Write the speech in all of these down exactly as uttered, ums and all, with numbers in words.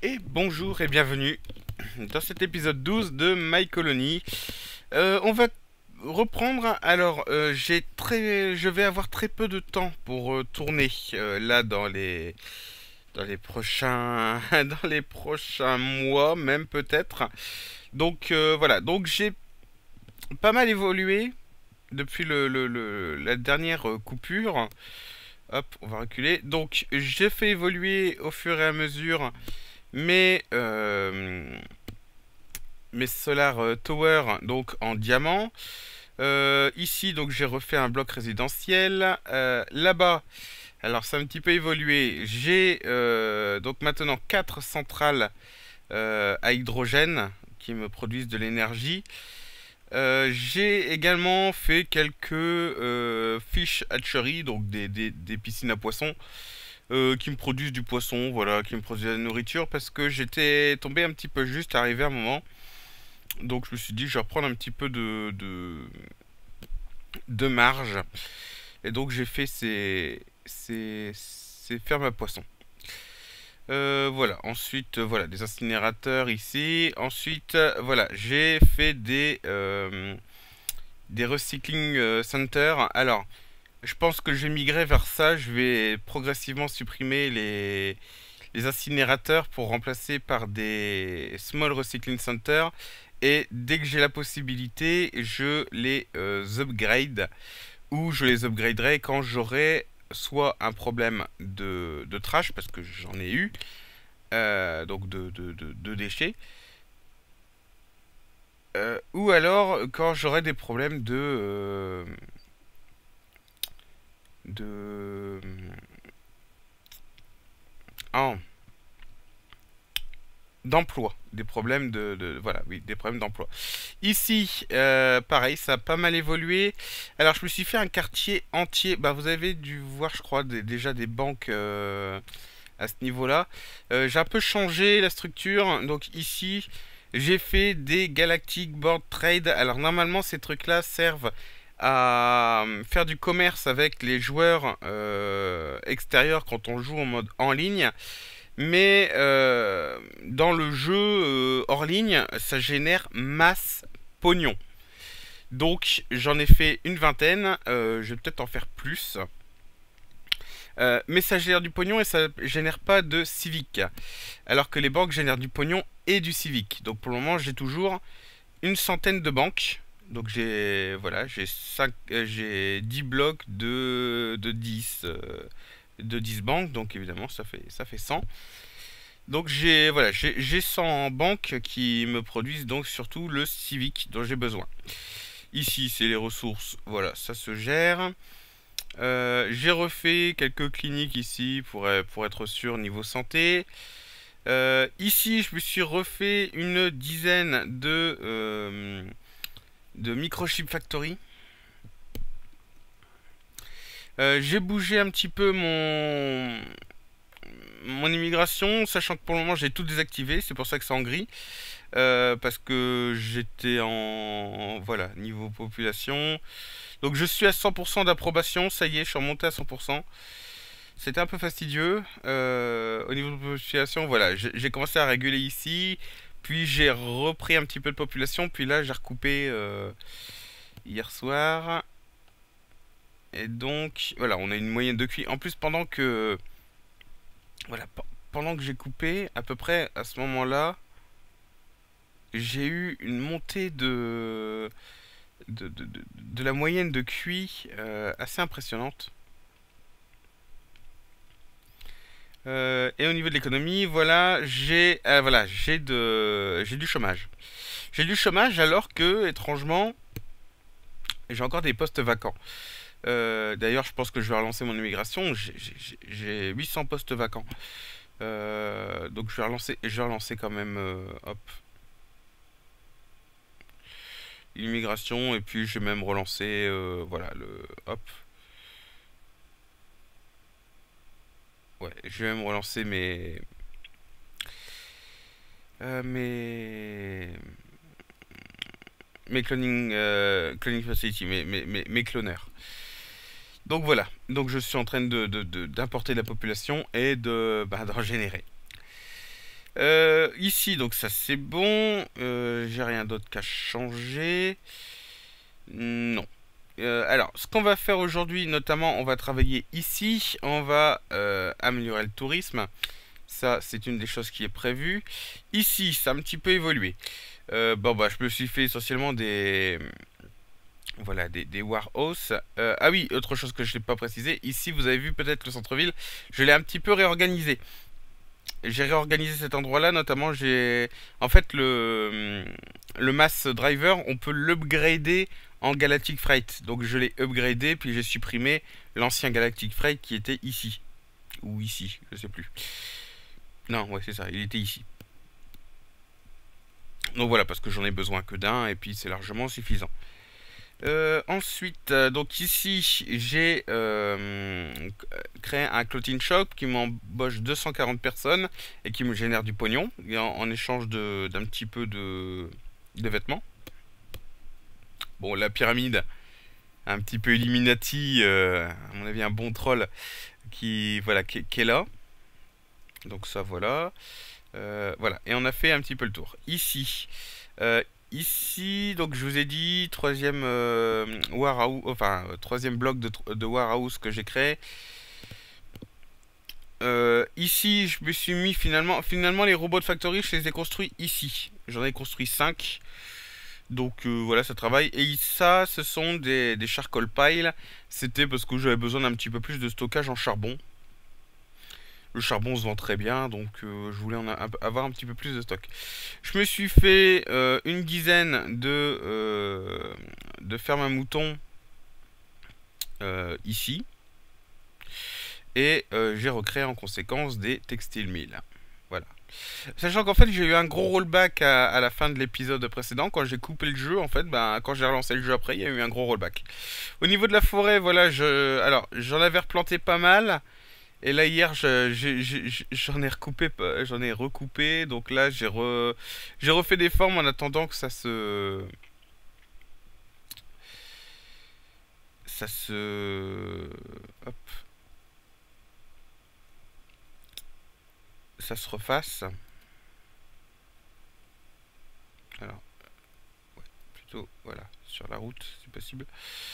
Et bonjour et bienvenue dans cet épisode douze de My Colony. Euh, on va reprendre. Alors, euh, j'ai très, je vais avoir très peu de temps pour euh, tourner euh, là dans les, dans les prochains, dans les prochains mois, même peut-être. Donc euh, voilà. Donc j'ai pas mal évolué depuis le, le- le- la dernière euh, coupure. Hop, on va reculer. Donc j'ai fait évoluer au fur et à mesure mes euh, mes Solar euh, Tower donc en diamant. Euh, ici donc j'ai refait un bloc résidentiel. Euh, Là-bas, alors ça a un petit peu évolué. J'ai euh, donc maintenant quatre centrales euh, à hydrogène qui me produisent de l'énergie. Euh, j'ai également fait quelques euh, fish hatchery, donc des, des- des piscines à poissons, euh, qui me produisent du poisson, voilà, qui me produisent de la nourriture, parce que j'étais tombé un petit peu juste arrivé à un moment. Donc je me suis dit, je vais reprendre un petit peu de, de, de marge. Et donc j'ai fait ces, ces, ces fermes à poissons. Euh, voilà, ensuite, euh, voilà, des incinérateurs ici. Ensuite, euh, voilà, j'ai fait des, euh, des recycling euh, centers. Alors, je pense que je vais migrer vers ça. Je vais progressivement supprimer les, les incinérateurs pour remplacer par des small recycling centers. Et dès que j'ai la possibilité, je les euh, upgrade ou je les upgraderai quand j'aurai soit un problème de, de trash, parce que j'en ai eu, euh, donc de, de, de- de déchets, euh, ou alors quand j'aurai des problèmes de... euh, de... ah, d'emploi, des problèmes de, de- voilà, oui, des problèmes d'emploi. Ici, euh, pareil, ça a pas mal évolué. Alors, je me suis fait un quartier entier. Bah, vous avez dû voir, je crois, des- déjà des banques euh, à ce niveau-là. Euh, j'ai un peu changé la structure. Donc ici, j'ai fait des Galactic Board Trade. Alors, normalement, ces trucs-là servent à euh, faire du commerce avec les joueurs euh, extérieurs quand on joue en mode en ligne. Mais euh, dans le jeu euh, hors ligne, ça génère masse pognon. Donc j'en ai fait une vingtaine, euh, je vais peut-être en faire plus. Euh, mais ça génère du pognon et ça génère pas de civique. Alors que les banques génèrent du pognon et du civique. Donc pour le moment j'ai toujours une centaine de banques. Donc j'ai voilà, j'ai cinq, euh, j'ai dix blocs de, de dix euh, de dix banques. Donc évidemment ça fait, ça fait cent. Donc j'ai voilà, j'ai j'ai cent banques qui me produisent donc surtout le civique dont j'ai besoin. Ici c'est les ressources, voilà, ça se gère. Euh, j'ai refait quelques cliniques ici pour, euh, pour être sûr niveau santé. Euh, ici je me suis refait une dizaine de, euh, de microchip factory. Euh, j'ai bougé un petit peu mon, mon immigration, sachant que pour le moment j'ai tout désactivé, c'est pour ça que c'est en gris. Euh, parce que j'étais en voilà niveau population. Donc je suis à cent pour cent d'approbation, ça y est, je suis remonté à cent pour cent. C'était un peu fastidieux. Euh, au niveau de population, voilà, j'ai j'ai commencé à réguler ici, puis j'ai repris un petit peu de population, puis là j'ai recoupé euh, hier soir. Et donc voilà, on a une moyenne de Q I. En plus, pendant que voilà, pe- pendant que j'ai coupé, à peu près à ce moment-là, j'ai eu une montée de de, de, de- de la moyenne de Q I euh, assez impressionnante. Euh, et au niveau de l'économie, voilà, j'ai euh, voilà, j'ai de j'ai du chômage. J'ai du chômage alors que étrangement, j'ai encore des postes vacants. Euh, D'ailleurs, je pense que je vais relancer mon immigration. J'ai j'ai- j'ai huit cents postes vacants. Euh, donc je vais relancer, je vais relancer quand même, euh, hop, l'immigration et puis je vais même relancer, euh, voilà, le, hop, ouais, je vais même relancer mes, euh, mes, mes cloning, euh, cloning facility, mes, mes, mes, mes cloneurs. Donc voilà, donc je suis en train de, de- de- d'importer de la population et de, bah, d'en générer. Euh, ici, donc ça c'est bon. Euh, j'ai rien d'autre qu'à changer. Non. Euh, alors, ce qu'on va faire aujourd'hui, notamment, on va travailler ici. On va euh, améliorer le tourisme. Ça, c'est une des choses qui est prévue. Ici, ça a un petit peu évolué. Euh, bon, bah, je me suis fait essentiellement des... Voilà, des, des warehouses. Euh, ah oui, autre chose que je n'ai pas précisé. Ici, vous avez vu peut-être le centre-ville. Je l'ai un petit peu réorganisé. J'ai réorganisé cet endroit-là, notamment j'ai... En fait, le, le Mass Driver, on peut l'upgrader en Galactic Freight. Donc je l'ai upgradé, puis j'ai supprimé l'ancien Galactic Freight qui était ici. Ou ici, je sais plus. Non, ouais, c'est ça, il était ici. Donc voilà, parce que j'en ai besoin que d'un, et puis c'est largement suffisant. Euh, ensuite, euh, donc ici, j'ai euh, créé un clothing shop qui m'embauche deux cent quarante personnes et qui me génère du pognon et en, en échange de- d'un petit peu de, de vêtements. Bon, la pyramide, un petit peu Illuminati, euh, à mon avis un bon troll qui, voilà, qui, qui est là. Donc ça, voilà. Euh, voilà, et on a fait un petit peu le tour. Ici, euh, ici, donc je vous ai dit, troisième euh, warehouse, enfin, euh, troisième bloc de, tr- de warehouse que j'ai créé. Euh, ici, je me suis mis finalement, finalement les robots de factory, je les ai construits ici. J'en ai construit cinq. Donc euh, voilà, ça travaille. Et ça, ce sont des, des charcoal piles. C'était parce que j'avais besoin d'un petit peu plus de stockage en charbon. Le charbon se vend très bien, donc euh, je voulais en a- avoir un petit peu plus de stock. Je me suis fait euh, une dizaine de, euh, de fermes à moutons euh, ici. Et euh, j'ai recréé en conséquence des textile mills. Voilà. Sachant qu'en fait j'ai eu un gros rollback à, à la fin de l'épisode précédent. Quand j'ai coupé le jeu, en fait, ben, quand j'ai relancé le jeu après, il y a eu un gros rollback. Au niveau de la forêt, voilà, je, alors j'en avais replanté pas mal. Et là hier je- j'ai- j'ai- j'en ai recoupé, pas- j'en ai recoupé, donc là j'ai re, j'ai refait des formes en attendant que ça se, ça se, hop, ça se refasse. Alors ouais, plutôt voilà sur la route si possible.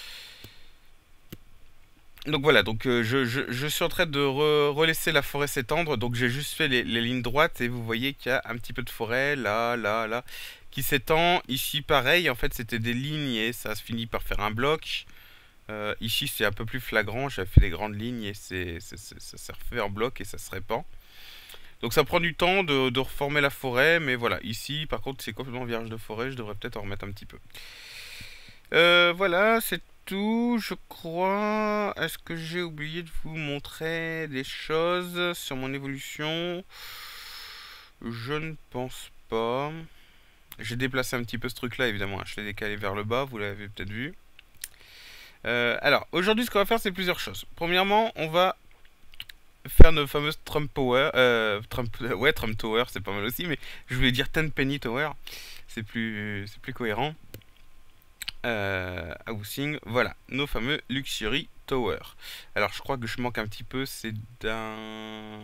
Donc voilà, donc euh, je, je, je suis en train de re- relaisser la forêt s'étendre, donc j'ai juste fait les, les lignes droites et vous voyez qu'il y a un petit peu de forêt là, là, là, qui s'étend. Ici pareil, en fait c'était des lignes et ça se finit par faire un bloc. Euh, ici c'est un peu plus flagrant, j'avais fait des grandes lignes et c'est, c'est- c'est- ça s'est refait en bloc et ça se répand. Donc ça prend du temps de, de reformer la forêt, mais voilà, ici par contre c'est complètement vierge de forêt, je devrais peut-être en remettre un petit peu. Euh, voilà, c'est tout, je crois. Est-ce que j'ai oublié de vous montrer des choses sur mon évolution? Je ne pense pas. J'ai déplacé un petit peu ce truc-là, évidemment. Je l'ai décalé vers le bas, vous l'avez peut-être vu. Euh, alors, aujourd'hui, ce qu'on va faire, c'est plusieurs choses. Premièrement, on va faire nos fameuses Trump Tower. Euh, Trump, ouais, Trump Tower, c'est pas mal aussi, mais je voulais dire Ten Penny Tower. C'est plus, c'est plus cohérent. Euh, housing, voilà, nos fameux Luxury Tower. Alors je crois que je manque un petit peu, c'est d'un...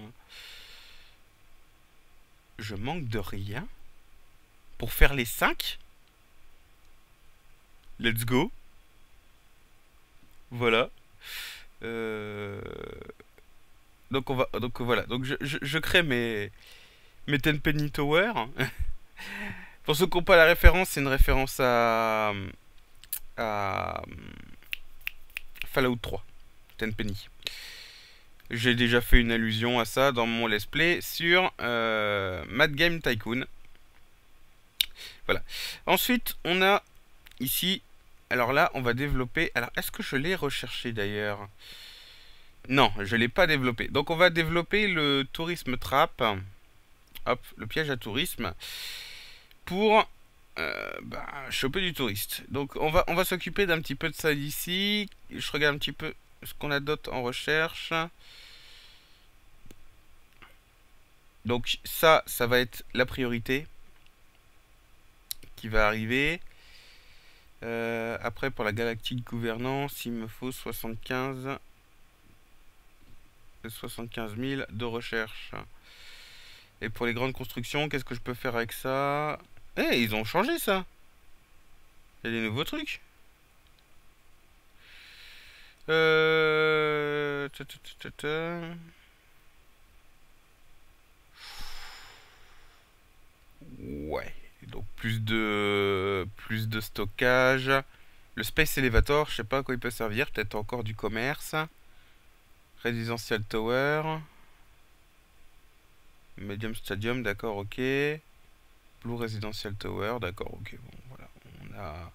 Je manque de rien pour faire les cinq. Let's go. Voilà. Euh, Donc on va, donc voilà, donc je, je, je crée mes mes Ten Penny Tower. Pour ceux qui n'ont pas la référence, c'est une référence à à Fallout trois, Ten Penny. J'ai déjà fait une allusion à ça dans mon let's play sur euh, Mad Game Tycoon. Voilà. Ensuite, on a ici... Alors là, on va développer... Alors, est-ce que je l'ai recherché d'ailleurs? Non, je ne l'ai pas développé. Donc, on va développer le tourisme trap. Hop, le piège à tourisme. Pour euh, bah, choper du touriste. Donc, on va, on va s'occuper d'un petit peu de ça ici. Je regarde un petit peu ce qu'on a d'autre en recherche. Donc ça, ça va être la priorité qui va arriver. Euh, après, pour la galactique gouvernance, il me faut soixante-quinze, soixante-quinze mille de recherche. Et pour les grandes constructions, qu'est-ce que je peux faire avec ça? Eh, ils ont changé ça. Il y a des nouveaux trucs. Euh... ta, ta, ta, ta, ta. Ouais. Donc plus de plus de stockage. Le Space Elevator, je sais pas à quoi il peut servir. Peut-être encore du commerce. Residential Tower. Medium Stadium, d'accord, ok. Blue Residential Tower, d'accord, ok. Bon, voilà. On a...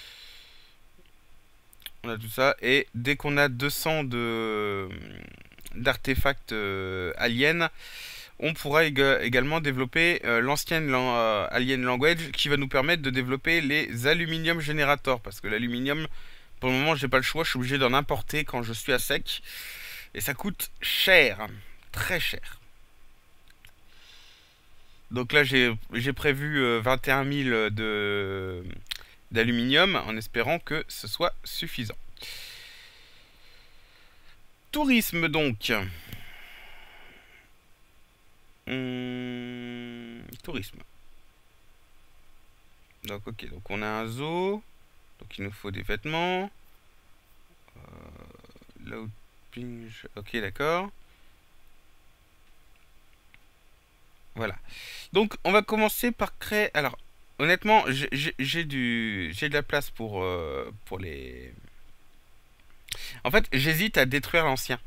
On a tout ça. Et dès qu'on a deux cents de d'artefacts euh, aliens, on pourra éga- également développer euh, l'ancienne lan- euh, Alien Language qui va nous permettre de développer les aluminium générateurs. Parce que l'aluminium, pour le moment, j'ai pas le choix, je suis obligé d'en importer quand je suis à sec. Et ça coûte cher, très cher. Donc là, j'ai j'ai prévu euh, vingt et un mille de d'aluminium en espérant que ce soit suffisant. Tourisme donc. Hum, tourisme. Donc ok, donc on a un zoo. Donc il nous faut des vêtements. Euh, là où... Ok, d'accord. Voilà. Donc on va commencer par créer... Alors, honnêtement, j'ai j'ai du... j'ai de la place pour, euh, pour les... En fait, j'hésite à détruire l'ancien.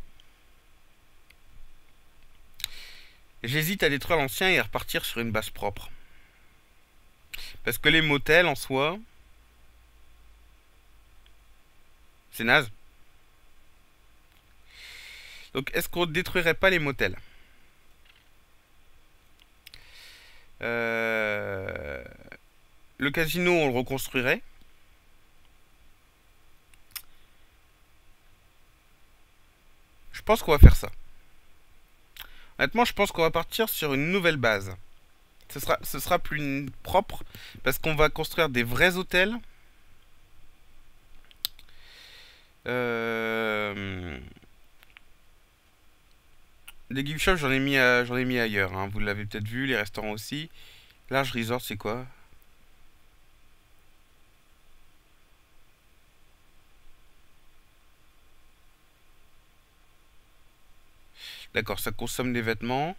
J'hésite à détruire l'ancien et à repartir sur une base propre. Parce que les motels en soi, c'est naze. Donc est-ce qu'on détruirait pas les motels? euh... Le casino, on le reconstruirait. Je pense qu'on va faire ça. Honnêtement, je pense qu'on va partir sur une nouvelle base. Ce sera, ce sera plus propre parce qu'on va construire des vrais hôtels. Euh... Les gift shops, j'en ai mis, à- j'en ai mis ailleurs. Hein. Vous l'avez peut-être vu, les restaurants aussi. Large Resort, c'est quoi? D'accord, ça consomme des vêtements.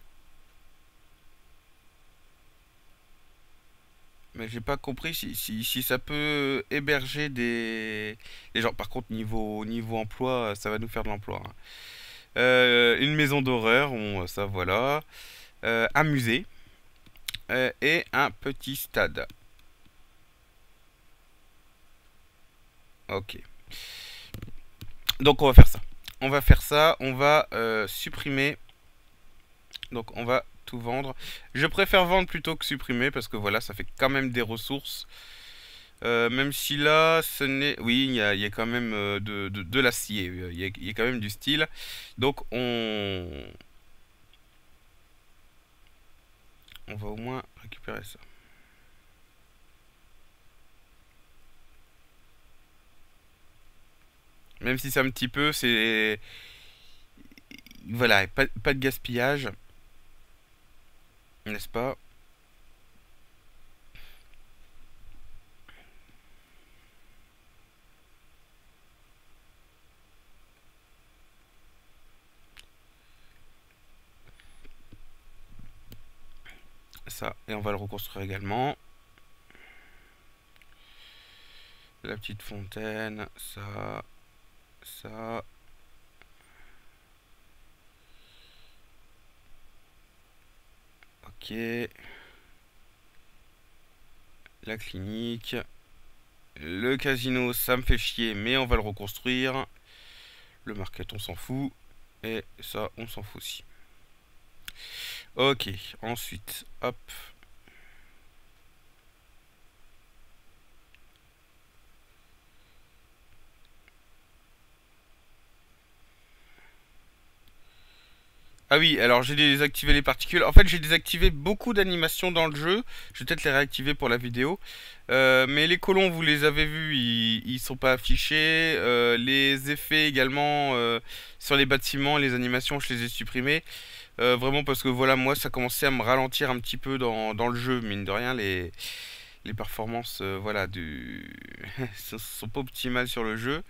Mais j'ai pas compris si, si, si ça peut héberger des, des gens. Par contre, niveau, niveau emploi, ça va nous faire de l'emploi. Hein. Euh, une maison d'horreur, on, ça voilà. Euh, un musée. Euh, et un petit stade. Ok. Donc on va faire ça. On va faire ça. On va euh, supprimer. Donc on va tout vendre. Je préfère vendre plutôt que supprimer parce que voilà, ça fait quand même des ressources. Euh, même si là, ce n'est... Oui, il y a, il y a quand même euh, de, de, de l'acier. Il y a, il y a quand même du style. Donc on... On va au moins récupérer ça. Même si c'est un petit peu, c'est... Voilà, pas, pas de gaspillage. N'est-ce pas? Ça, et on va le reconstruire également. La petite fontaine, ça, ça. Ok. La clinique. Le casino, ça me fait chier, mais on va le reconstruire. Le market, on s'en fout. Et ça, on s'en fout aussi. Ok, ensuite, hop. Ah oui, alors j'ai désactivé les particules. En fait, j'ai désactivé beaucoup d'animations dans le jeu. Je vais peut-être les réactiver pour la vidéo. Euh, mais les colons, vous les avez vus, ils, ils sont pas affichés. Euh, les effets également euh, sur les bâtiments, les animations, je les ai supprimés. Euh, vraiment parce que voilà, moi ça commençait à me ralentir un petit peu dans, dans le jeu, mine de rien, les, les performances euh, voilà, du... sont sont pas optimales sur le jeu.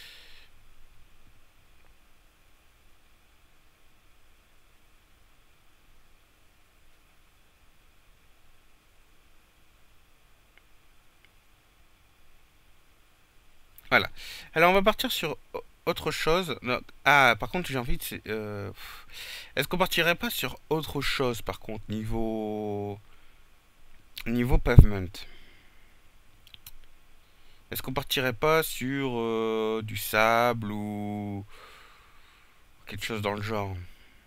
Voilà. Alors on va partir sur o- autre chose. Non, ah, par contre j'ai envie de... euh, pff. Est-ce qu'on partirait pas sur autre chose par contre, niveau... Niveau pavement? Est-ce qu'on partirait pas sur euh, du sable ou quelque chose dans le genre?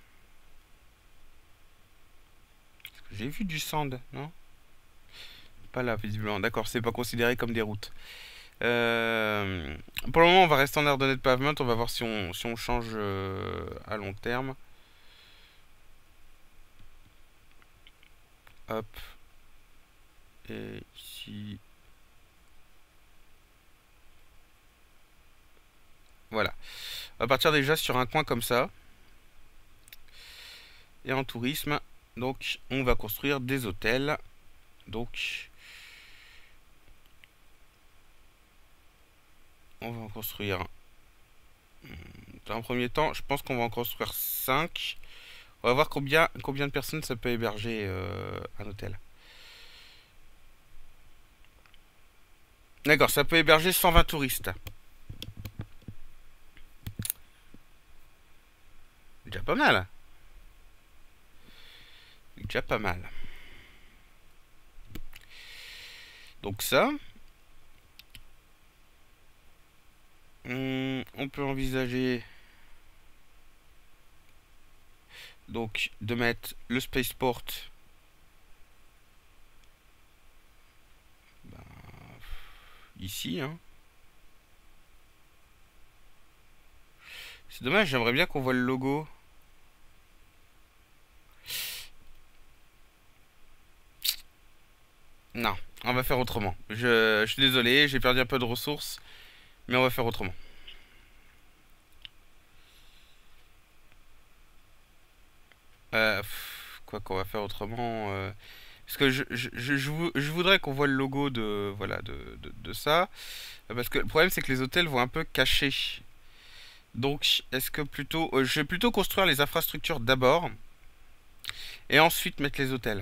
J'ai vu du sand, non? Pas là, visiblement. D'accord, c'est pas considéré comme des routes. Euh, pour le moment, on va rester en ordonnée de pavement. On va voir si on, si on change euh, à long terme. Hop. Et ici. Voilà. On va partir déjà sur un coin comme ça. Et en tourisme, donc, on va construire des hôtels. Donc, on va en construire. Dans un premier temps, je pense qu'on va en construire cinq. On va voir combien, combien de personnes ça peut héberger euh, un hôtel. D'accord, ça peut héberger cent vingt touristes. Déjà pas mal. Déjà pas mal. Donc ça, on, on peut envisager donc de mettre le spaceport ben, ici. Hein. C'est dommage, j'aimerais bien qu'on voit le logo. Non, on va faire autrement. Je, je suis désolé, j'ai perdu un peu de ressources, mais on va faire autrement. Euh, pff, quoi qu'on va faire autrement euh, Parce que je, je, je, je vou- je voudrais qu'on voit le logo de, voilà, de, de, de ça. Parce que le problème, c'est que les hôtels vont un peu cacher. Donc, est-ce que plutôt... euh, je vais plutôt construire les infrastructures d'abord, et ensuite mettre les hôtels.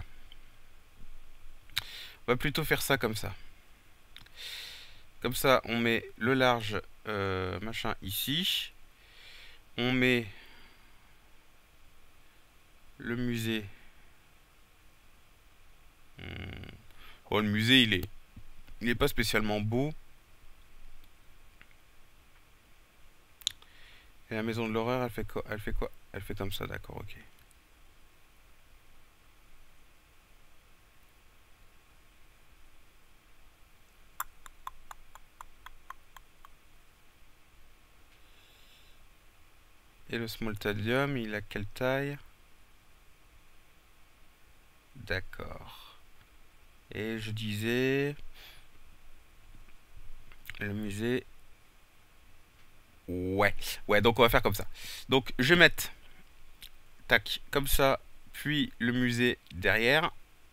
On va plutôt faire ça comme ça. Comme ça, on met le large euh, machin ici. On met le musée. Hmm. Oh, le musée, il est, il est pas spécialement beau. Et la maison de l'horreur, elle fait quoi? Elle fait quoi? Elle fait comme ça, d'accord, ok. Et le small stadium, il a quelle taille? D'accord. Et je disais... Le musée... Ouais. Ouais, donc on va faire comme ça. Donc je vais mettre... Tac, comme ça. Puis le musée derrière.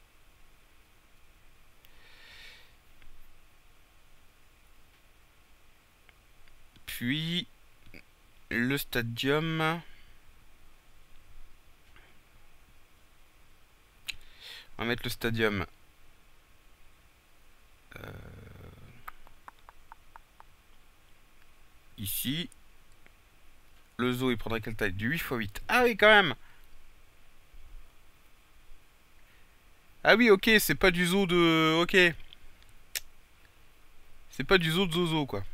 Puis... Le stadium... On va mettre le stadium... Euh, ici. Le zoo, il prendrait quelle taille? Du huit fois huit. Ah oui, quand même. Ah oui, ok, c'est pas du zoo de... Ok. C'est pas du zoo de Zozo, quoi.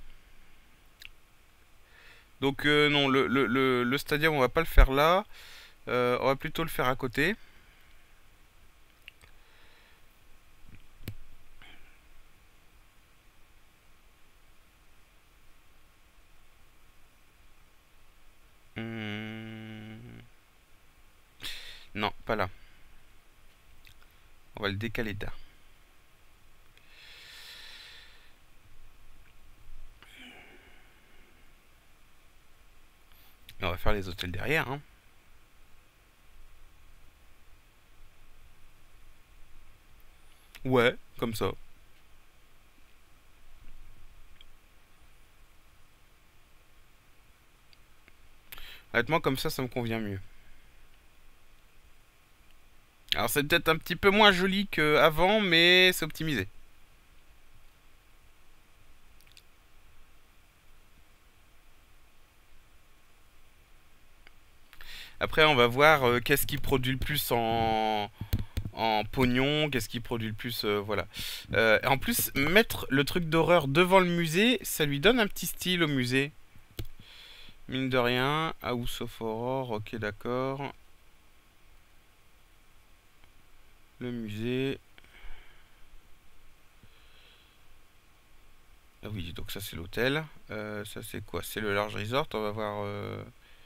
Donc euh, non, le, le, le, le stadium, on va pas le faire là. Euh, on va plutôt le faire à côté. Hmm, non, pas là. On va le décaler là. Et on va faire les hôtels derrière. Hein. Ouais, comme ça. Honnêtement, comme ça, ça me convient mieux. Alors c'est peut-être un petit peu moins joli qu'avant, mais c'est optimisé. Après, on va voir euh, qu'est-ce qui produit le plus en, en pognon, qu'est-ce qui produit le plus, euh, voilà. Euh, en plus, mettre le truc d'horreur devant le musée, ça lui donne un petit style au musée. Mine de rien, House of Horror, ok d'accord. Le musée. Ah oui, donc ça c'est l'hôtel. Euh, ça c'est quoi? C'est le Large Resort, on va voir... euh,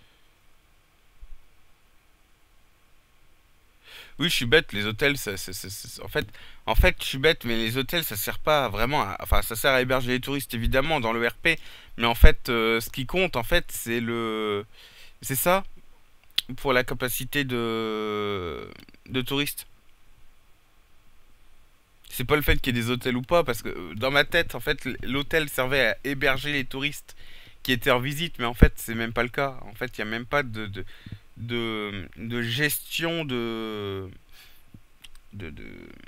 Oui, je suis bête, les hôtels, ça, ça- ça- ça- en fait, en fait, je suis bête, mais les hôtels, ça sert pas vraiment à, enfin, ça sert à héberger les touristes, évidemment, dans le R P, mais en fait, euh, ce qui compte, en fait, c'est le, c'est ça, pour la capacité de, de touristes. C'est pas le fait qu'il y ait des hôtels ou pas, parce que euh, dans ma tête, en fait, l'hôtel servait à héberger les touristes qui étaient en visite, mais en fait, c'est même pas le cas. En fait, il y a même pas de, de, de, de gestion de, de, de,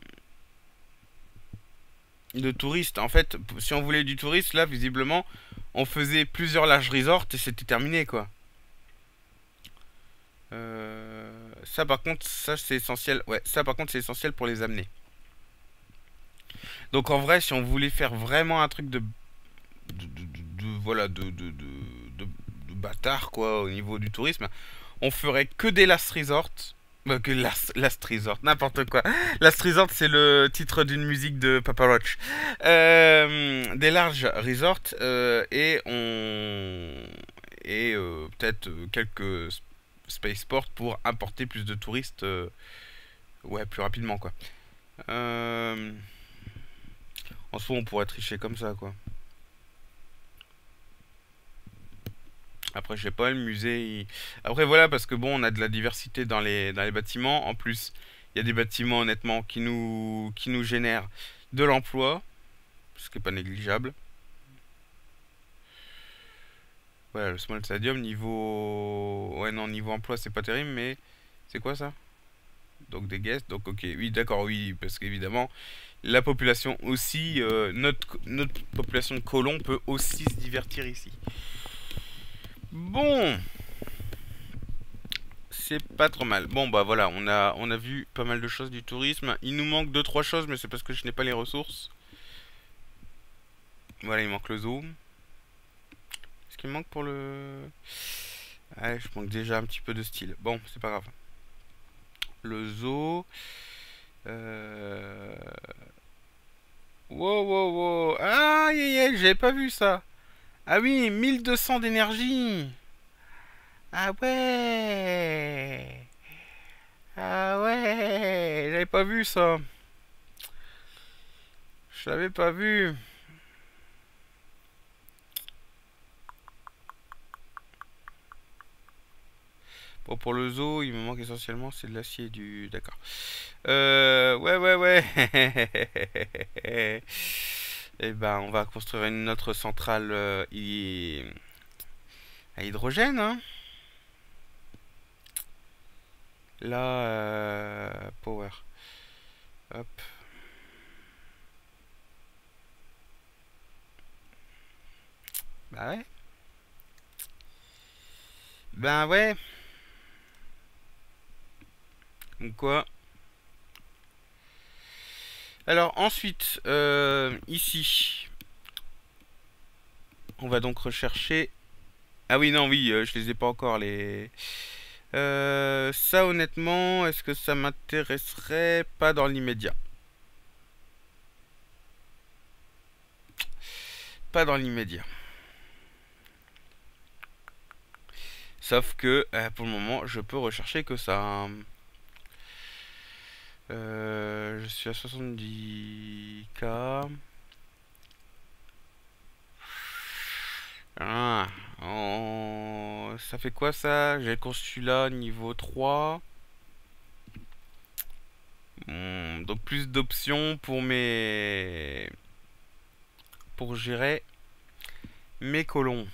de touristes. En fait, si on voulait du touriste, là, visiblement, on faisait plusieurs larges resorts et c'était terminé, quoi. Euh, ça, par contre, ça, c'est essentiel. Ouais, ça, par contre, c'est essentiel pour les amener. Donc, en vrai, si on voulait faire vraiment un truc de, de, de- de- de- voilà, de, de, de, de- de bâtard, quoi, au niveau du tourisme, on ferait que des last resorts. Euh, que Last, Last Resort, n'importe quoi. Last Resort, c'est le titre d'une musique de Papa Roach. Euh, des larges resorts euh, et on et euh, peut-être euh, quelques spaceports pour importer plus de touristes, euh, ouais, plus rapidement quoi. Euh, en soi, on pourrait tricher comme ça quoi. Après, je sais pas, le musée. il- Après, voilà, parce que bon, on a de la diversité dans les, dans les bâtiments. En plus, il y a des bâtiments, honnêtement, qui nous, qui nous génèrent de l'emploi, ce qui est pas négligeable. Voilà, le Small Stadium, niveau. Ouais, non, niveau emploi, c'est pas terrible, mais. C'est quoi ça? Donc des guests, donc ok, oui, d'accord, oui, parce qu'évidemment, la population aussi, euh, notre, notre population de colons peut aussi se divertir ici. Bon, c'est pas trop mal. Bon bah voilà, on a on a vu pas mal de choses du tourisme. Il nous manque deux trois choses, mais c'est parce que je n'ai pas les ressources. Voilà, il manque le zoo. Est-ce qu'il me manque pour le... Ouais, je manque déjà un petit peu de style. Bon, c'est pas grave. Le zoo. Euh... Wow, wow, wow. Ah, aïe, aïe, aïe, j'avais pas vu ça. Ah oui, mille deux cents d'énergie. Ah ouais. Ah ouais. J'avais pas vu ça. Je l'avais pas vu. Bon, pour le zoo, il me manque essentiellement, c'est de l'acier et du... D'accord. Euh... Ouais, ouais, ouais. Eh ben, on va construire une autre centrale euh, hy- à hydrogène, hein. Là, euh, power. Hop. Bah ouais. Ben ouais. Donc quoi? Alors ensuite, euh, ici, on va donc rechercher... Ah oui, non, oui, euh, je les ai pas encore, les... Euh, ça, honnêtement, est-ce que ça m'intéresserait? Pas dans l'immédiat. Pas dans l'immédiat. Sauf que, euh, pour le moment, je peux rechercher que ça. Euh, je suis à soixante-dix k. Ah, oh, ça fait quoi ça? J'ai le consulat niveau trois. Bon, donc plus d'options pour mes... pour gérer mes colons.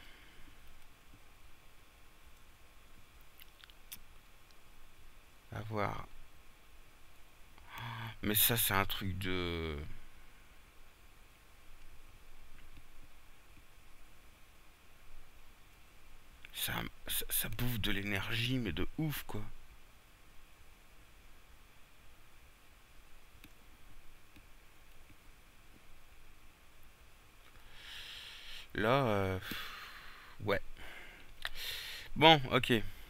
À voir. Mais ça, c'est un truc de... Ça, ça, ça bouffe de l'énergie, mais de ouf, quoi. Là, euh... ouais. Bon, ok.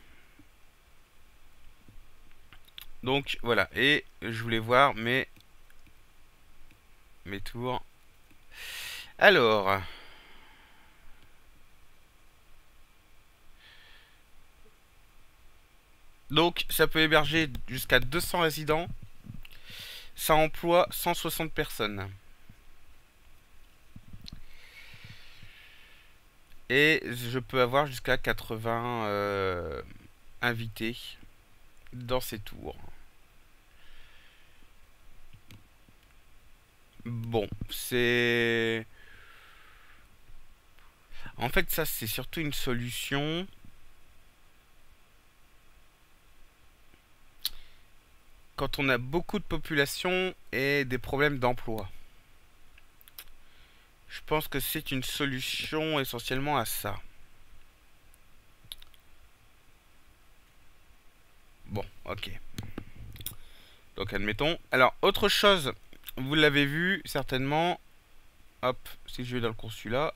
Donc, voilà. Et je voulais voir mes... mes tours. Alors... Donc, ça peut héberger jusqu'à deux cents résidents. Ça emploie cent soixante personnes. Et je peux avoir jusqu'à quatre-vingts euh, invités dans ces tours. Bon, c'est... En fait, ça, c'est surtout une solution... quand on a beaucoup de population et des problèmes d'emploi. Je pense que c'est une solution essentiellement à ça. Bon, ok. Donc admettons. Alors, autre chose, vous l'avez vu certainement. Hop, si je vais dans le consulat.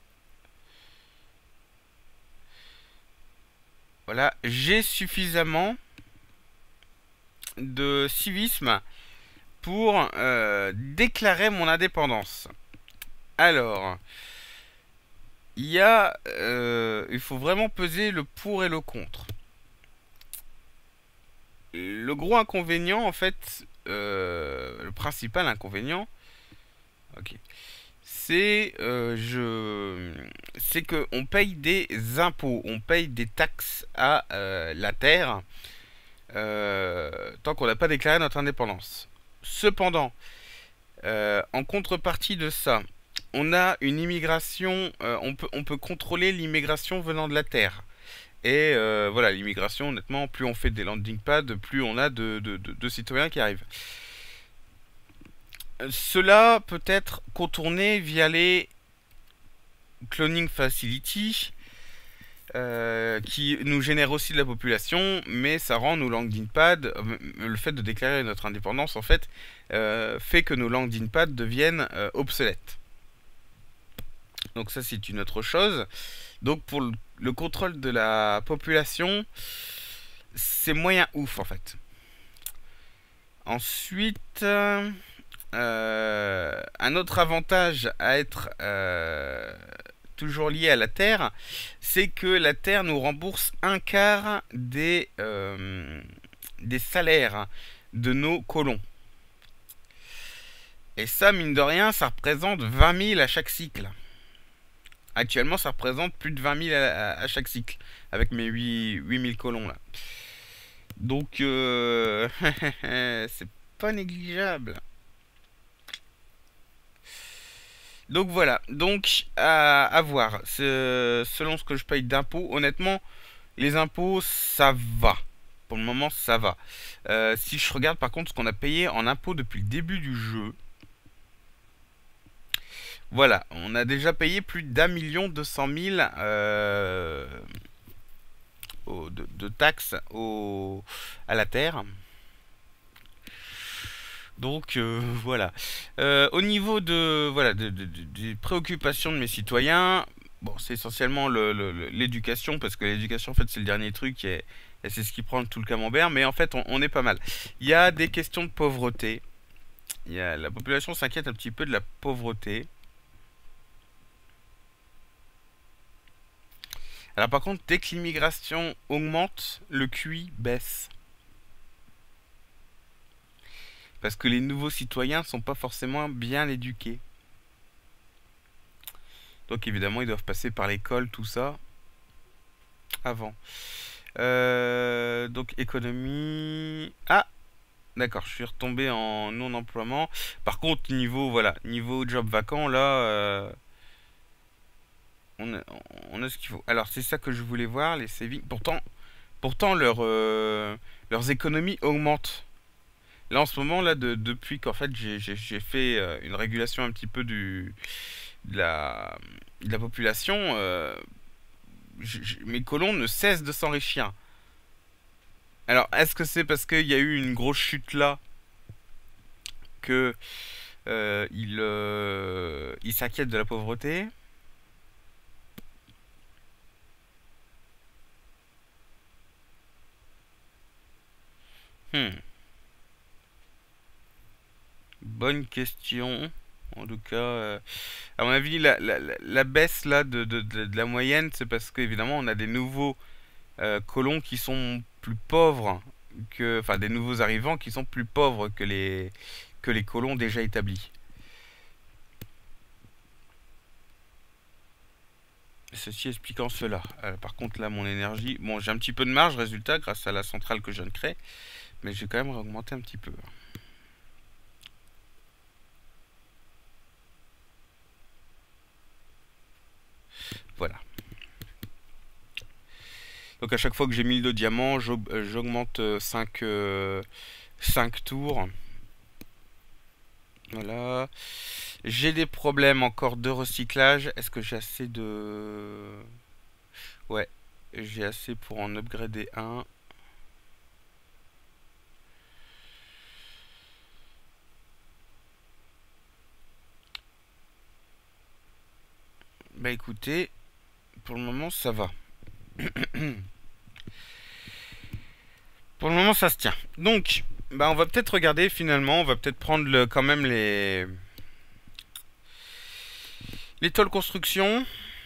Voilà, j'ai suffisamment de civisme pour euh, déclarer mon indépendance. Alors, il y a, euh, il faut vraiment peser le pour et le contre. Le gros inconvénient, en fait, euh, le principal inconvénient, ok, c'est euh, je, c'est que on paye des impôts, on paye des taxes à euh, la terre euh, tant qu'on n'a pas déclaré notre indépendance. Cependant, euh, en contrepartie de ça, on a une immigration, euh, on peut, on peut contrôler l'immigration venant de la terre. Et euh, voilà, l'immigration, honnêtement, plus on fait des landing pads, plus on a de, de, de, de citoyens qui arrivent. Cela peut être contourné via les cloning facility, euh, qui nous génèrent aussi de la population, mais ça rend nos landing pads, euh, le fait de déclarer notre indépendance, en fait, euh, fait que nos landing pads deviennent euh, obsolètes. Donc ça, c'est une autre chose. Donc pour le, le contrôle de la population, c'est moyen ouf, en fait. Ensuite... Euh, un autre avantage à être euh, toujours lié à la Terre, c'est que la Terre nous rembourse un quart des, euh, des salaires de nos colons. Et ça, mine de rien, ça représente vingt mille à chaque cycle. Actuellement, ça représente plus de vingt mille à, à, à chaque cycle, avec mes huit mille colons là. Donc, euh, c'est pas négligeable. Donc voilà, donc à, à voir. Selon ce que je paye d'impôts, honnêtement, les impôts, ça va. Pour le moment, ça va. Euh, si je regarde par contre ce qu'on a payé en impôts depuis le début du jeu, voilà, on a déjà payé plus d'un million deux cent mille euh, de, de taxes au, à la terre. Donc euh, voilà. Euh, au niveau de voilà de, de, de, des préoccupations de mes citoyens, bon, c'est essentiellement l'éducation, parce que l'éducation en fait c'est le dernier truc et, et c'est ce qui prend tout le camembert. Mais en fait on, on est pas mal. Il y a des questions de pauvreté. Il y a, la population s'inquiète un petit peu de la pauvreté. Alors par contre, dès que l'immigration augmente, le Q I baisse. Parce que les nouveaux citoyens ne sont pas forcément bien éduqués. Donc évidemment, ils doivent passer par l'école, tout ça, avant. Euh, donc économie... Ah, d'accord, je suis retombé en non-emploiement. Par contre, niveau, voilà, niveau job vacant, là, euh, on a, on a ce qu'il faut. Alors, c'est ça que je voulais voir, les savings. Pourtant, pourtant leur, euh, leurs économies augmentent. Là, en ce moment, là, de- depuis qu'en fait, j'ai j'ai- j'ai fait euh, une régulation un petit peu du, de la, de la population, euh, j- j- mes colons ne cessent de s'enrichir. Alors, est-ce que c'est parce qu'il y a eu une grosse chute là que euh, ils euh, ils s'inquiètent de la pauvreté? Hmm, bonne question. En tout cas, euh, à mon avis, la, la- la- la baisse là de, de- de- de la moyenne, c'est parce qu'évidemment, on a des nouveaux euh, colons qui sont plus pauvres que, enfin, des nouveaux arrivants qui sont plus pauvres que les que les colons déjà établis. Ceci expliquant cela. Euh, par contre, là, mon énergie, bon, j'ai un petit peu de marge, résultat, grâce à la centrale que je viens de créer, mais j'ai quand même augmenté un petit peu. Voilà. Donc à chaque fois que j'ai mille de diamants, j'aug- euh, j'augmente euh, cinq, euh, cinq tours. Voilà. J'ai des problèmes encore de recyclage. Est-ce que j'ai assez de... Ouais, j'ai assez pour en upgrader un. Bah écoutez, pour le moment ça va. Pour le moment ça se tient. Donc, bah on va peut-être regarder finalement, on va peut-être prendre le, quand même les... Les tôles construction.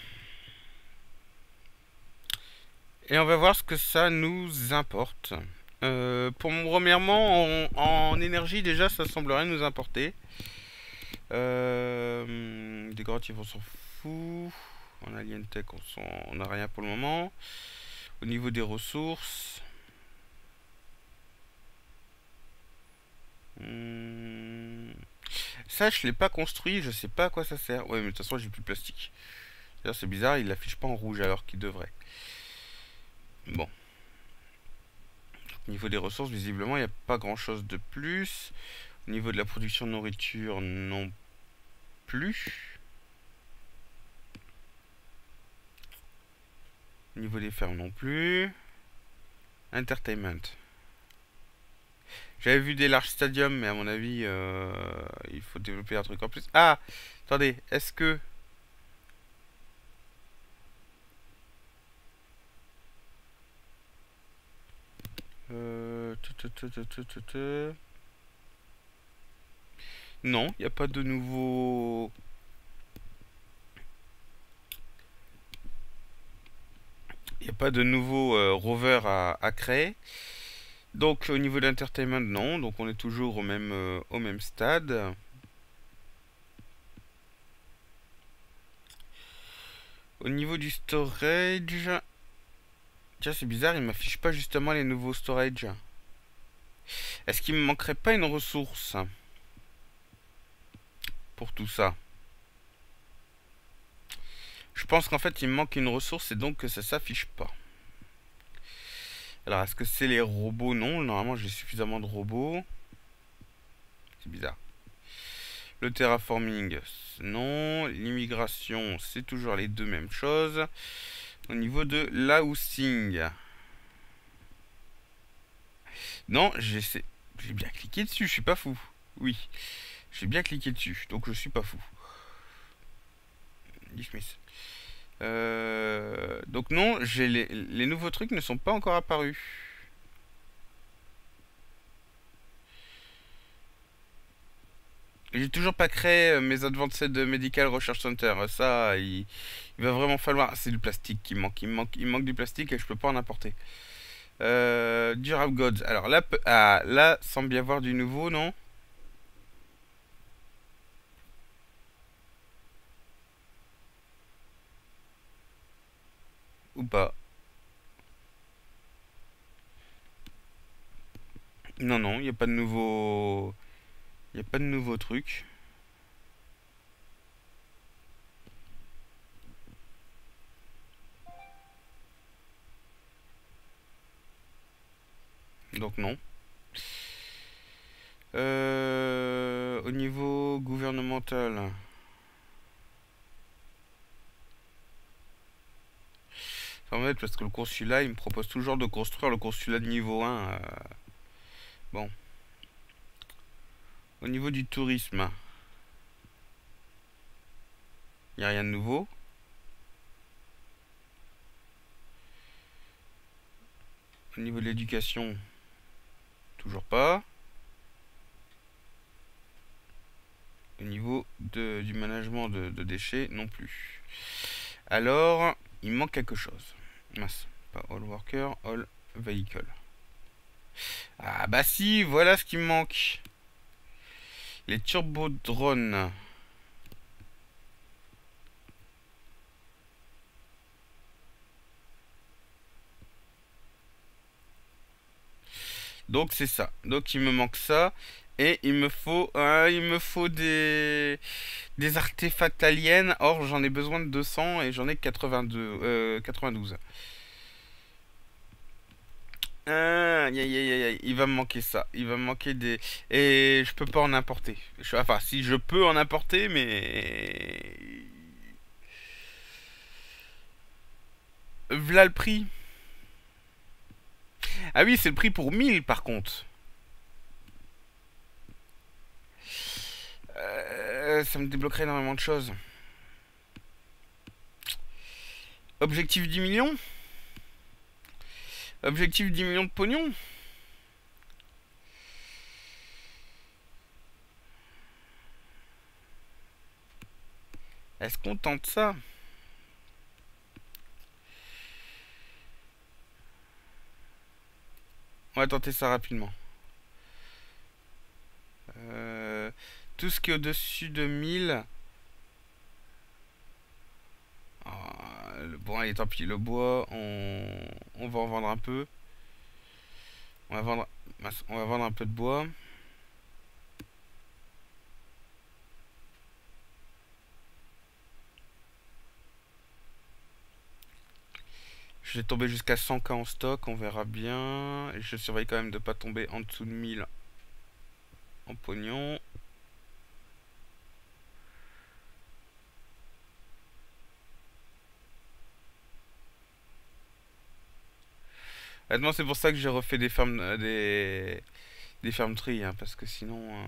Et on va voir ce que ça nous importe. Euh, pour mon remirement en, en énergie, déjà, ça semblerait nous importer. Euh, décoratif, on s'en fout. En Alien Tech, on s'en- on n'a rien pour le moment. Au niveau des ressources. hmm, Ça, je l'ai pas construit, je sais pas à quoi ça sert. Ouais, mais de toute façon, j'ai plus de plastique. D'ailleurs, c'est bizarre, il l'affiche pas en rouge alors qu'il devrait. Bon. Au niveau des ressources, visiblement, il n'y a pas grand chose de plus. Au niveau de la production de nourriture, non plus. Au niveau des fermes, non plus. Entertainment. J'avais vu des larges stadiums, mais à mon avis, euh, il faut développer un truc en plus. Ah, attendez, est-ce que... Euh, tu, tu, tu, tu, tu, tu, tu. Non, il n'y a pas de nouveau... Il n'y a pas de nouveau euh, rover à, à créer. Donc au niveau de l'entertainment, non. Donc on est toujours au même, euh, au même stade. Au niveau du storage... Tiens, c'est bizarre, il m'affiche pas justement les nouveaux storage. Est-ce qu'il me manquerait pas une ressource pour tout ça? Je pense qu'en fait il me manque une ressource et donc que ça s'affiche pas. Alors est-ce que c'est les robots? Non, normalement j'ai suffisamment de robots. C'est bizarre. Le terraforming, non. L'immigration, c'est toujours les deux mêmes choses. Au niveau de l'housing. Non, j'ai j'ai bien cliqué dessus, je suis pas fou. Oui, j'ai bien cliqué dessus, donc je suis pas fou. Dismiss. Euh, donc non, j'ai les, les nouveaux trucs ne sont pas encore apparus. J'ai toujours pas créé euh, mes Advanced Medical Research Center. Ça, il, il va vraiment falloir. C'est du plastique qui manque. Il me manque, il me manque du plastique et je peux pas en apporter. Euh, Durable Gods. Alors là, pe- ah, là, semble y avoir du nouveau, non? Ou pas? Non, non, il n'y a pas de nouveau... Il n'y a pas de nouveau truc. Donc non. Euh, au niveau gouvernemental... Ça m'embête parce que le consulat, il me propose toujours de construire le consulat de niveau un. euh, Bon. Au niveau du tourisme, il n'y a rien de nouveau. Au niveau de l'éducation, toujours pas. Au niveau de, du management de, de déchets, non plus. Alors, il manque quelque chose. Mince, pas all worker, all vehicle. Ah bah si, voilà ce qui me manque. Les turbo drones. Donc c'est ça. Donc il me manque ça. Et il me faut, euh, il me faut des, des artefacts aliens. Or j'en ai besoin de deux cents et j'en ai quatre-vingt-deux, euh, quatre-vingt-douze. Ah, aïe, aïe, aïe, aïe, il va me manquer ça. Il va me manquer des... Et je peux pas en importer. Je- Enfin, si je peux en importer, mais... V'là le prix. Ah oui, c'est le prix pour mille par contre. Euh, ça me débloquerait énormément de choses. Objectif dix millions. Objectif dix millions de pognon. Est-ce qu'on tente ça? On va tenter ça rapidement. Euh, tout ce qui est au-dessus de mille. Ah, le- bon, allez, tant pis. Le bois, on, on va en vendre un peu. On va vendre, mince, on va vendre un peu de bois. Je vais tomber jusqu'à cent k en stock, on verra bien. Et je surveille quand même de pas tomber en dessous de mille en pognon. Honnêtement, c'est pour ça que j'ai refait des fermes, euh, des, des fermes tri, hein, parce que sinon, euh,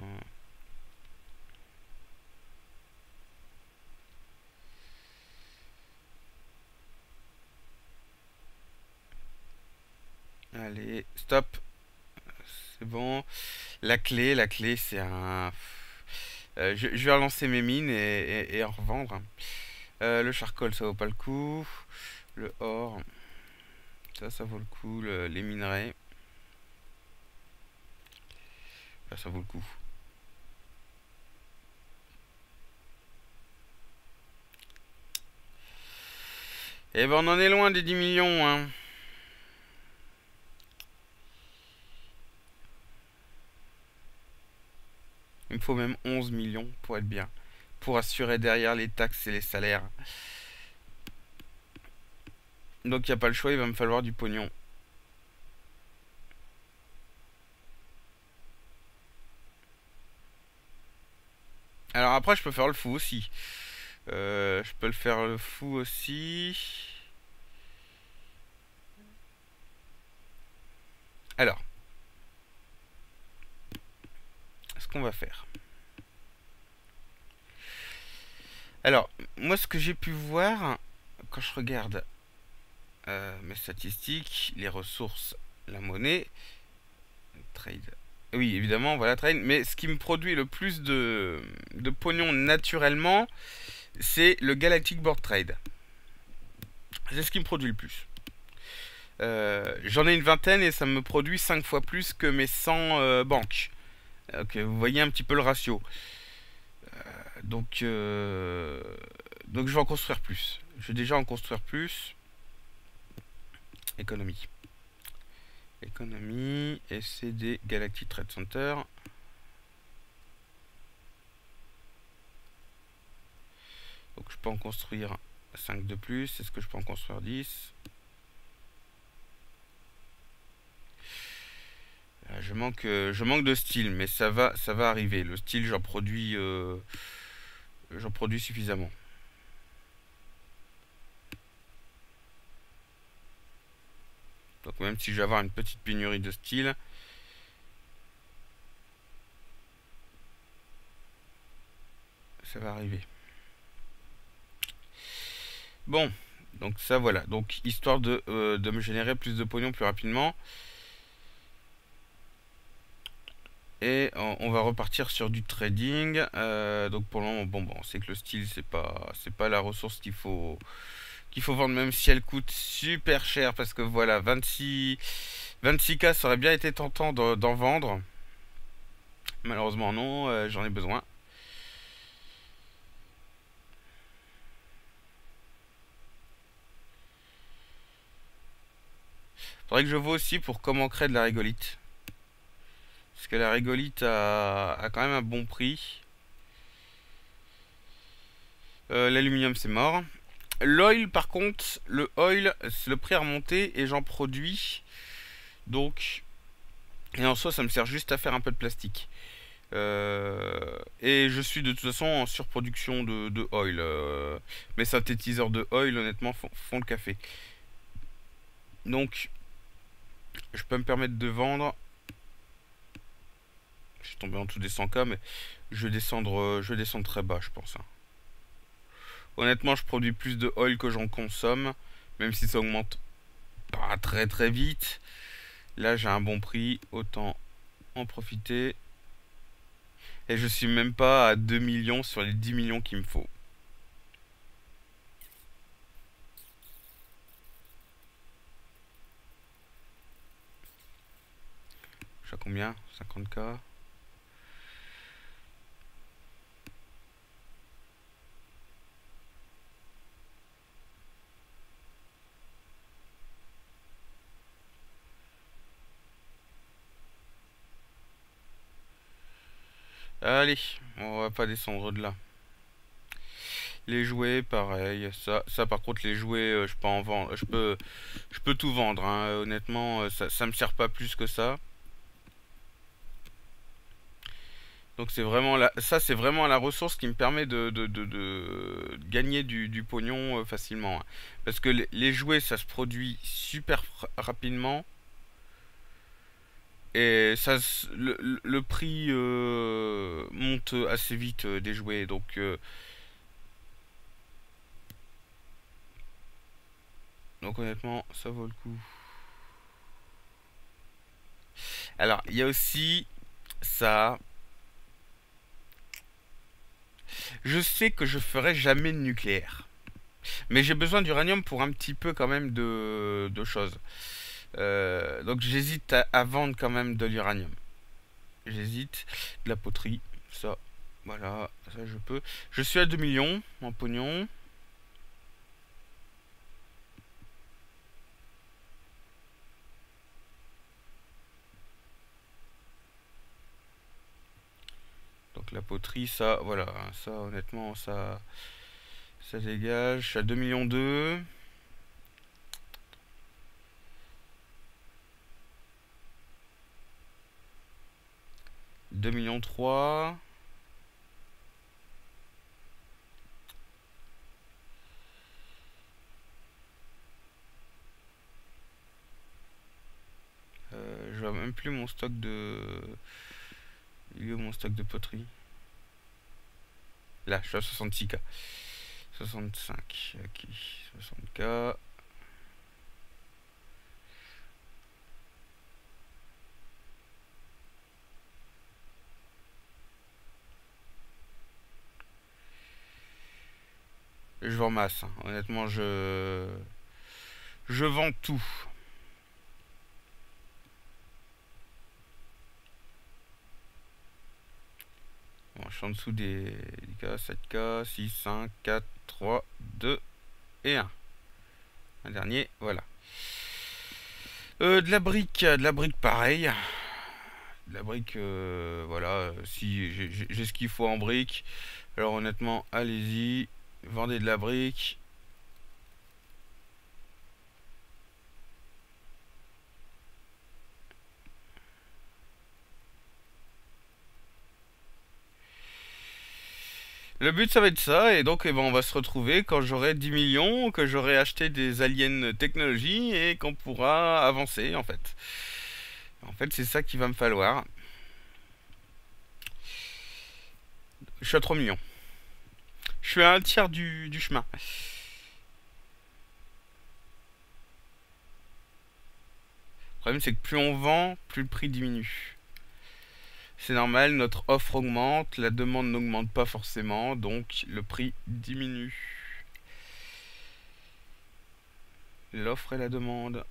allez, stop, c'est bon. La clé, la clé, c'est un. Euh, je, je vais relancer mes mines et, et, et en revendre. Euh, le charcoal, ça vaut pas le coup. Le or, ça, ça vaut le coup. Le- les minerais, ça, ça vaut le coup. Eh ben, on en est loin des dix millions, hein. Il me faut même onze millions pour être bien. Pour assurer derrière les taxes et les salaires. Donc il n'y a pas le choix, il va me falloir du pognon. Alors après, je peux faire le fou aussi. Euh, je peux le faire le fou aussi. Alors, ce qu'on va faire. Alors, moi, ce que j'ai pu voir, quand je regarde euh, mes statistiques, les ressources, la monnaie, trade. Oui, évidemment, voilà, trade. Mais ce qui me produit le plus de, de pognon naturellement, c'est le Galactic Board Trade. C'est ce qui me produit le plus. Euh, J'en ai une vingtaine et ça me produit cinq fois plus que mes cent euh, banques. Ok, vous voyez un petit peu le ratio. Donc, euh, donc je vais en construire plus. Je vais déjà en construire plus. Économie. Économie, S C D Galactic Trade Center. Donc je peux en construire cinq de plus. Est-ce que je peux en construire dix? Je manque, euh, je manque de style, mais ça va, ça va arriver. Le style, j'en produis, euh, j'en produis suffisamment. Donc même si je vais avoir une petite pénurie de style, ça va arriver. Bon, donc ça voilà. Donc histoire de, euh, de me générer plus de pognon plus rapidement. Et on, on va repartir sur du trading. Euh, donc pour le moment, bon, bon, c'est que le style, c'est pas, c'est pas la ressource qu'il faut, qu'il faut vendre, même si elle coûte super cher. Parce que voilà, vingt-six, vingt-six K, ça aurait bien été tentant d'en vendre. Malheureusement, non, euh, j'en ai besoin. Faudrait que je vois aussi pour comment créer de la régolite. Parce que la régolite a, a quand même un bon prix. Euh, L'aluminium, c'est mort. L'oil, par contre, le oil, le prix a remonté et j'en produis. Donc, et en soi, ça me sert juste à faire un peu de plastique. Euh, et je suis de toute façon en surproduction de, de oil. Euh, mes synthétiseurs de oil, honnêtement, font, font le café. Donc, je peux me permettre de vendre. Je suis tombé en dessous des cent K, mais je vais descendre, je vais descendre très bas, je pense. Hein. Honnêtement, je produis plus de oil que j'en consomme, même si ça augmente pas très très vite. Là, j'ai un bon prix, autant en profiter. Et je suis même pas à deux millions sur les dix millions qu'il me faut. Je suis à combien? cinquante K. Allez, on va pas descendre de là. Les jouets, pareil. Ça, ça par contre, les jouets, euh, je peux en vendre. Je peux, je peux tout vendre. Hein. Honnêtement, euh, ça, ça me sert pas plus que ça. Donc c'est vraiment la, ça, c'est vraiment la ressource qui me permet de, de, de, de gagner du, du pognon euh, facilement. Hein. Parce que les, les jouets, ça se produit super rapidement. Et ça, le, le prix euh, monte assez vite euh, des jouets. Donc euh, Donc honnêtement, ça vaut le coup. Alors, il y a aussi ça. Je sais que je ferai jamais de nucléaire. Mais j'ai besoin d'uranium pour un petit peu quand même de, de choses. Euh, donc j'hésite à, à vendre quand même de l'uranium. J'hésite. De la poterie. Ça. Voilà. Ça je peux. Je suis à deux millions en pognon. Donc la poterie, ça, voilà, ça honnêtement, ça, ça dégage. Je suis à deux millions deux. deux millions trois. Euh, je vois même plus mon stock de... Il est où mon stock de poterie? Là, je suis à soixante-six K. soixante-cinq, ok. soixante K. Je vends masse. Hein. Honnêtement, je... Je vends tout. Bon, je suis en dessous des, des K, sept K, six, cinq, quatre, trois, deux et un. Un dernier, voilà. Euh, de la brique, de la brique pareil. De la brique, euh, voilà, euh, si j'ai j'ai- j'ai ce qu'il faut en brique. Alors honnêtement, allez-y, vendez de la brique. Le but ça va être ça, et donc eh ben, on va se retrouver quand j'aurai dix millions, que j'aurai acheté des aliens technologies et qu'on pourra avancer en fait. En fait c'est ça qu'il va me falloir. Je suis à trois millions. Je suis à un tiers du, du chemin. Le problème c'est que plus on vend, plus le prix diminue. C'est normal, notre offre augmente, la demande n'augmente pas forcément, donc le prix diminue. L'offre et la demande.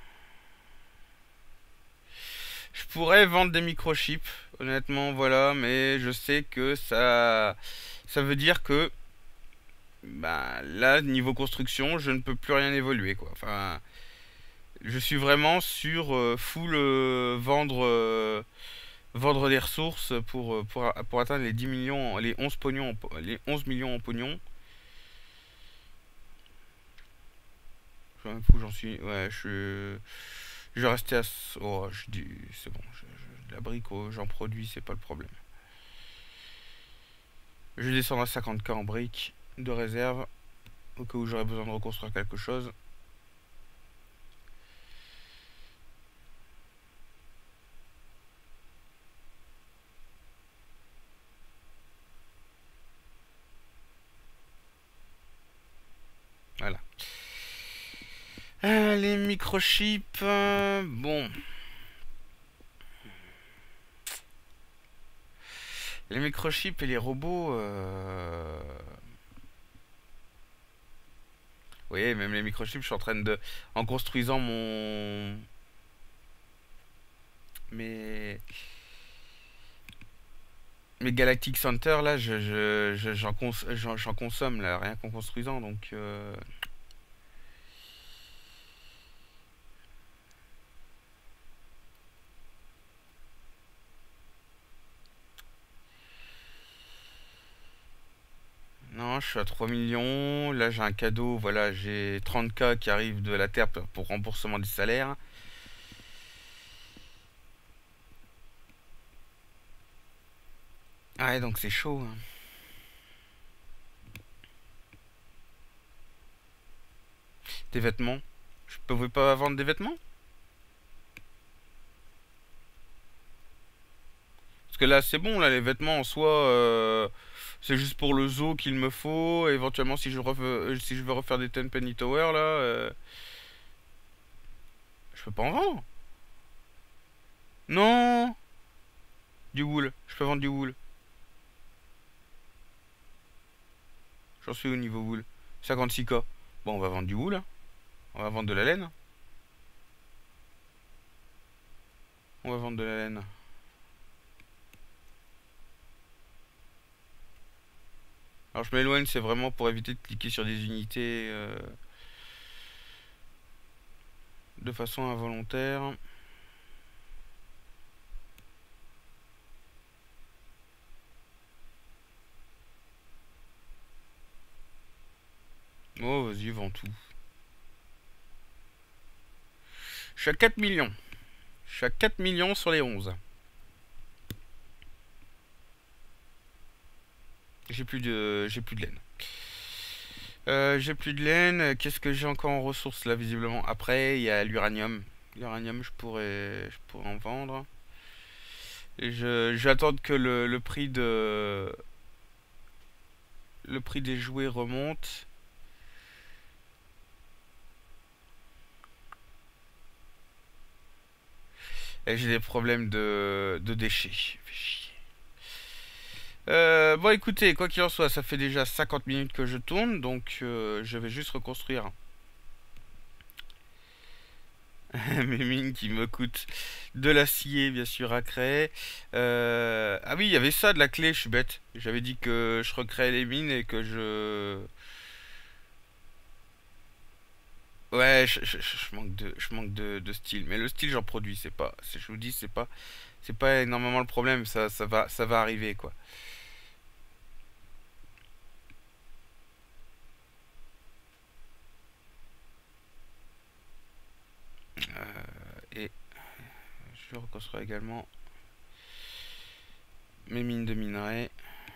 Je pourrais vendre des microchips, honnêtement, voilà, mais je sais que ça, ça veut dire que, bah, là, niveau construction, je ne peux plus rien évoluer, quoi. Enfin, je suis vraiment sur euh, full euh, vendre, euh, vendre des ressources pour, euh, pour, pour atteindre les dix millions, les onze pognons, les onze millions en pognon. Je sais même où j'en suis. Ouais, je, je vais rester à. Oh, je dis, c'est bon. Je, je- la brique, oh, j'en produis, c'est pas le problème. Je vais descendre à cinquante k en briques de réserve au cas où j'aurais besoin de reconstruire quelque chose. Voilà. Euh, les microchips, euh, bon. Les microchips et les robots. Euh... Oui, même les microchips, je suis en train de. En construisant mon. Mes. Mes Galactic Center, là, je, je, je- j'en, cons- j'en- j'en consomme, là, rien qu'en construisant, donc. euh, Non, je suis à trois millions. Là, j'ai un cadeau. Voilà, j'ai trente k qui arrivent de la Terre pour remboursement des salaires. Ah ouais, donc c'est chaud, hein. Des vêtements. Je peux pas vendre des vêtements? Parce que là, c'est bon, là, les vêtements en soi, euh, c'est juste pour le zoo qu'il me faut. Éventuellement, si je, refais- euh, si je veux refaire des Ten Penny Tower, là, euh, je peux pas en vendre. Non! Du wool. Je peux vendre du wool. J'en suis au niveau wool. cinquante-six k. Bon, on va vendre du wool, hein. On va vendre de la laine. On va vendre de la laine. Alors je m'éloigne, c'est vraiment pour éviter de cliquer sur des unités euh, de façon involontaire. Oh, vas-y, vends tout. Je suis à quatre millions. Je suis à quatre millions sur les onze. J'ai plus de j'ai plus de laine. Euh, j'ai plus de laine. Qu'est-ce que j'ai encore en ressources là visiblement? Après, il y a l'uranium. L'uranium, je pourrais je pourrais en vendre. Et je j'attends que le, le prix de le prix des jouets remonte. Et j'ai des problèmes de, de déchets. Fait chier. Euh, bon, écoutez, quoi qu'il en soit, ça fait déjà cinquante minutes que je tourne, donc euh, je vais juste reconstruire mes mines qui me coûtent de l'acier, bien sûr, à créer. Euh, Ah oui, il y avait ça de la clé, je suis bête. J'avais dit que je recréais les mines et que je... Ouais, je, je- je manque de, je manque de, de style. Mais le style, j'en produis, c'est pas, c'est- je vous dis, c'est pas, c'est pas énormément le problème. Ça, ça va, ça va arriver, quoi. Euh, et je vais reconstruire également mes mines de minerais.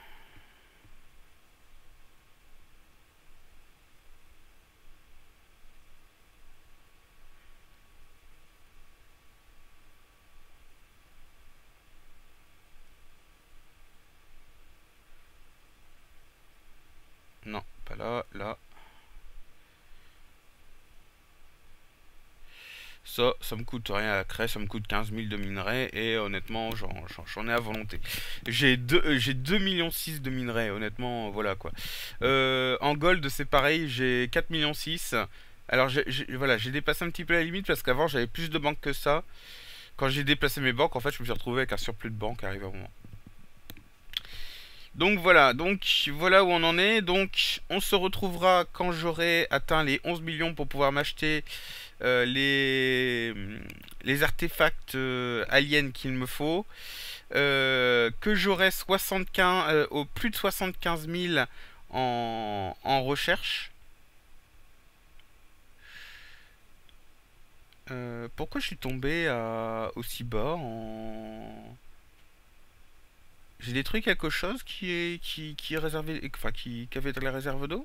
Non, pas là, là. Ça, ça me coûte rien à la craie, ça me coûte quinze mille de minerais et honnêtement, j'en j'en- j'en ai à volonté. J'ai deux, euh, j'ai deux millions six de minerais, honnêtement, voilà quoi. Euh, en gold, c'est pareil, j'ai quatre millions six. Alors j'ai j'ai- voilà, j'ai dépassé un petit peu la limite parce qu'avant j'avais plus de banques que ça. Quand j'ai déplacé mes banques, en fait, je me suis retrouvé avec un surplus de banque arrivé à un moment. Donc voilà, donc voilà où on en est. Donc on se retrouvera quand j'aurai atteint les onze millions pour pouvoir m'acheter euh, les, les artefacts euh, aliens qu'il me faut. Euh, que j'aurai soixante-quinze, euh, au plus de soixante-quinze mille en, en recherche. Euh, pourquoi je suis tombé à, aussi bas en... J'ai détruit quelque chose qui est, qui, qui est réservé, enfin qui, qui avait de la réserve d'eau.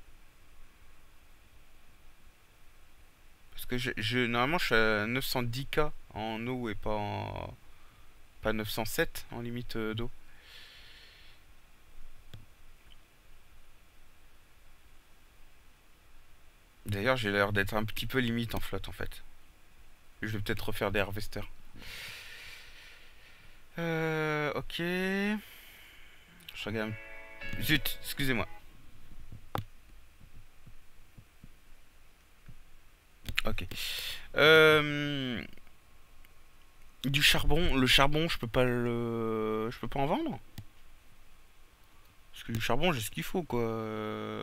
Parce que je, je- normalement je suis à neuf cent dix K en eau et pas en, pas neuf cent sept en limite euh, d'eau. D'ailleurs j'ai l'air d'être un petit peu limite en flotte en fait. Je vais peut-être refaire des harvesters. Euh, ok. Je regarde. Zut, excusez-moi. Ok. Euh, du charbon. Le charbon, je peux pas le, je peux pas en vendre. Parce que du charbon, j'ai ce qu'il faut quoi. Euh,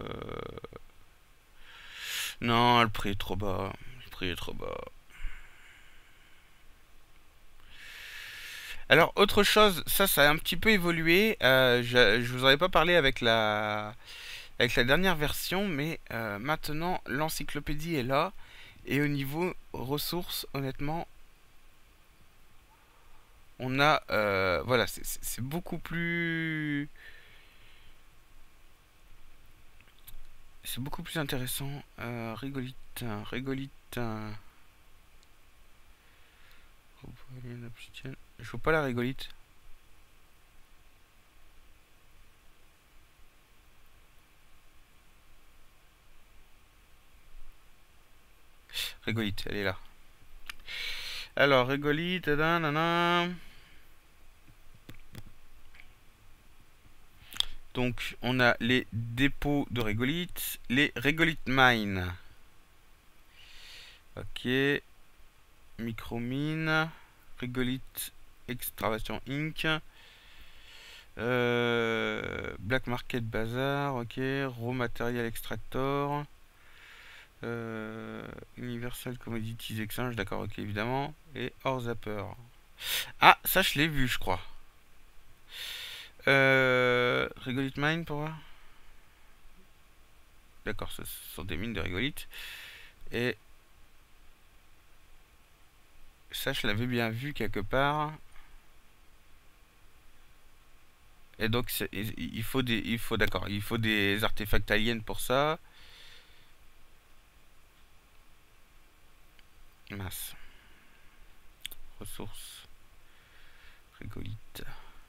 Non, le prix est trop bas. Le prix est trop bas. Alors, autre chose, ça, ça a un petit peu évolué. Euh, je, je vous en avais pas parlé avec la, avec la dernière version, mais euh, maintenant, l'encyclopédie est là. Et au niveau ressources, honnêtement, on a, euh, voilà, c'est c'est- c'est beaucoup plus, c'est beaucoup plus intéressant. Euh, rigolite, rigolite. euh, Je vois pas la rigolite. Rigolite, elle est là. Alors, rigolite, nanana. Donc, on a les dépôts de régolithes, les régolith mines. Ok, micromine, régolith extraction inc. Euh, Black Market Bazar, ok, Raw Material Extractor, euh, Universal Commodities Exchange, d'accord, ok, évidemment, et Ore Zapper. Ah, ça je l'ai vu, je crois. Euh, Regolith Mine pour voir. D'accord, ce sont des mines de régolithes. Et ça, je l'avais bien vu quelque part. Et donc, il faut des, il faut, d'accord, il faut des artefacts aliens pour ça. Mince. Ressources. Régolithes.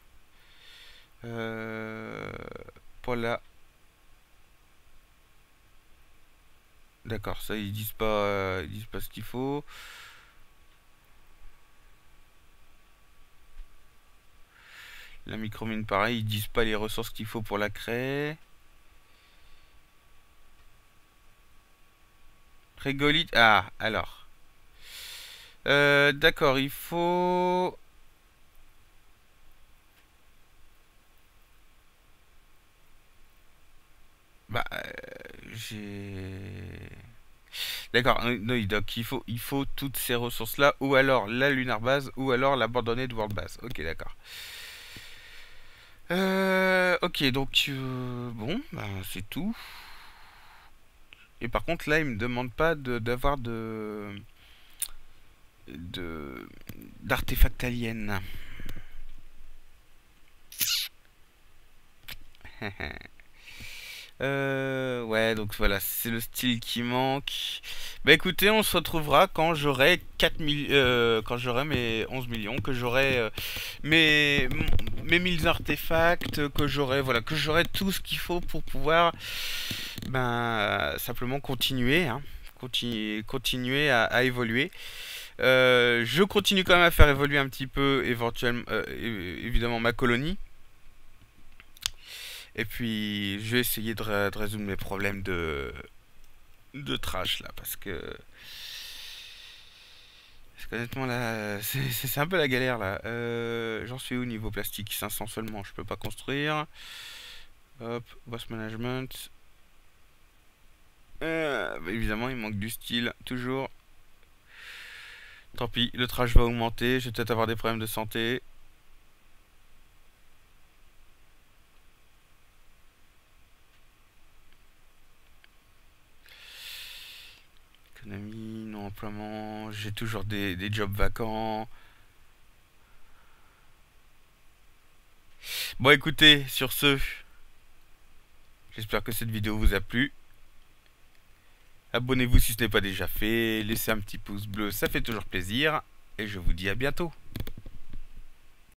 Euh, voilà. D'accord, ça, ils disent pas, euh, ils disent pas ce qu'il faut. La micromine, pareil, ils disent pas les ressources qu'il faut pour la créer. Régolithe. Ah, alors. Euh, d'accord, il faut. Bah, euh, j'ai. D'accord, oui, oui, donc il faut, il faut toutes ces ressources-là, ou alors la Lunar Base, ou alors l'abandonnée de World Base. Ok, d'accord. Euh, ok, donc euh, bon, bah, c'est tout. Et par contre, là, il me demande pas de d'avoir de de d'artefacts aliens. Euh, ouais, donc voilà, c'est le style qui manque. Bah écoutez, on se retrouvera quand j'aurai quatre mille, euh, quand j'aurai mes onze millions, que j'aurai euh, mes, mes mille artefacts, que j'aurai, voilà, que j'aurai tout ce qu'il faut pour pouvoir, ben, simplement continuer, hein, continuer, continuer à, à évoluer. Euh, je continue quand même à faire évoluer un petit peu, éventuellement, euh, é- évidemment, ma colonie. Et puis, je vais essayer de, ré- de résoudre mes problèmes de, de trash là, parce que, parce qu'honnêtement là, c'est c'est- c'est un peu la galère là. Euh, j'en suis au niveau plastique, cinq cents seulement, je peux pas construire. Hop, boss management. Euh, bah, évidemment, il manque du style, toujours. Tant pis, le trash va augmenter, je vais peut-être avoir des problèmes de santé. Économie, non-emploiement, j'ai toujours des, des jobs vacants. Bon, écoutez, sur ce, j'espère que cette vidéo vous a plu. Abonnez-vous si ce n'est pas déjà fait, laissez un petit pouce bleu, ça fait toujours plaisir. Et je vous dis à bientôt.